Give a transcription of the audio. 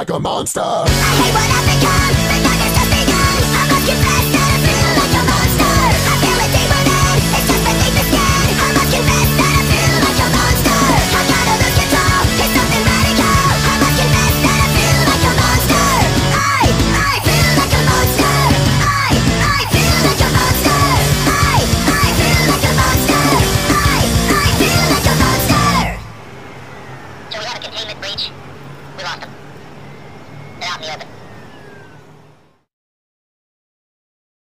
like a monster. I hate what I've become, the darkness has begun. I must confess that I feel like a monster. I feel it deep within, it's just beneath the skin. I must confess that I feel like a monster. I gotta lose control, it's something radical. I must confess that I feel like a monster. I feel like a monster. I feel like a monster. I feel like a monster. I feel like a monster. So we have a containment breach. We lost them. They're out in the open.